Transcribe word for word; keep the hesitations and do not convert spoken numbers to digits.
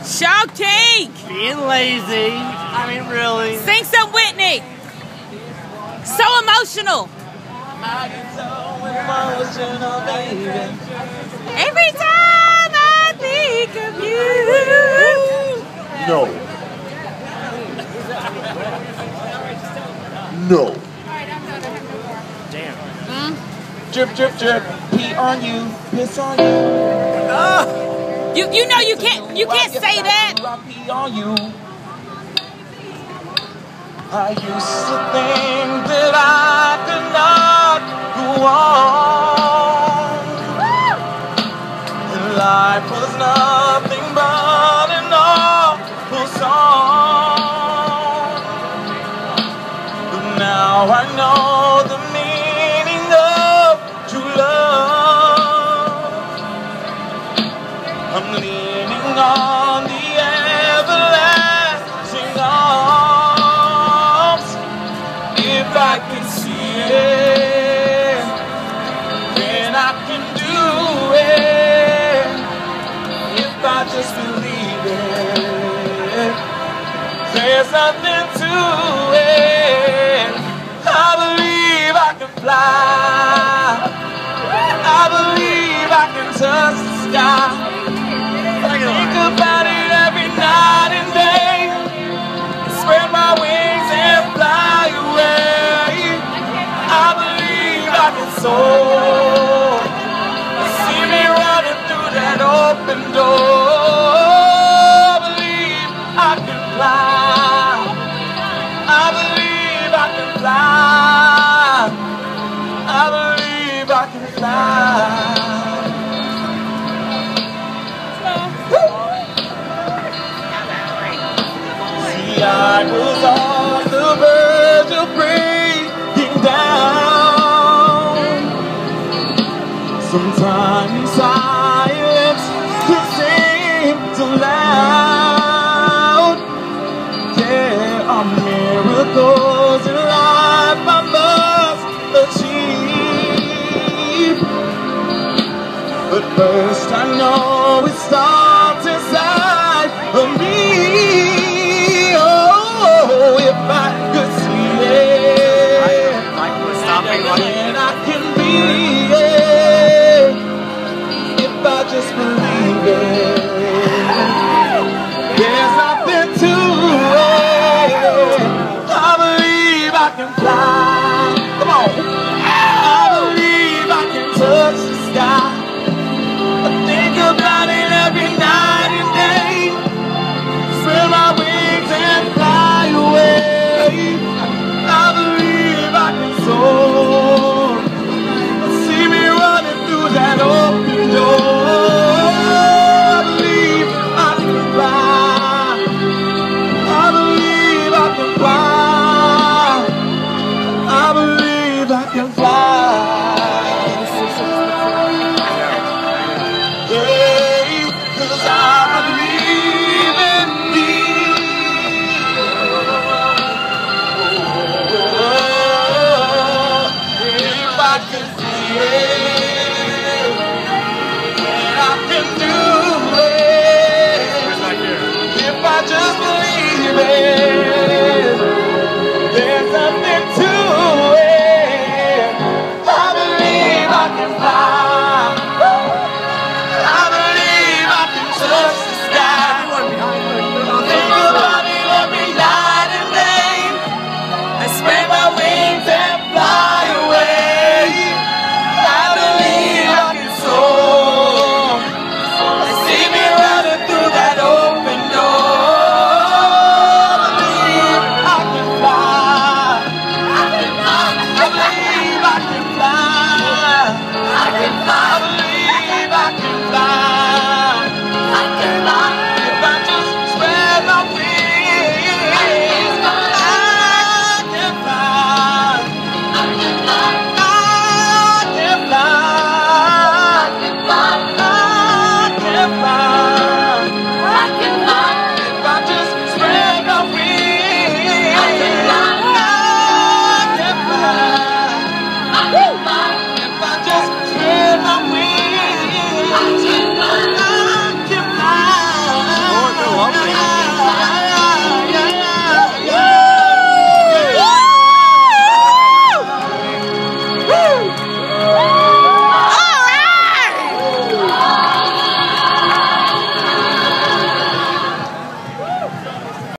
Shouting! Being lazy. I mean, really. Sing some Whitney. So emotional. I get so emotional, baby. Every time I think of you. No. No. Damn. Mm? Drip, drip, drip. Pee on you. Piss on you. Oh. You you know you can't you can't say that. I pee on you. I used to think that I could not go on. And life was nothing but an awful song. But now I know the meaning of true love. I'm leaning on the everlasting arms. If I can see it, then I can do it. If I just believe it, there's nothing to it. I believe I can fly. I believe I can touch the sky. Think about it every night and day. Spread my wings and fly away. I believe I can soar. See me running through that open door. I believe I can fly. I believe I can fly. I believe I can fly. I was on the verge of breaking down. Sometimes silence can seem too loud. There are miracles in life I must achieve. But first I know it starts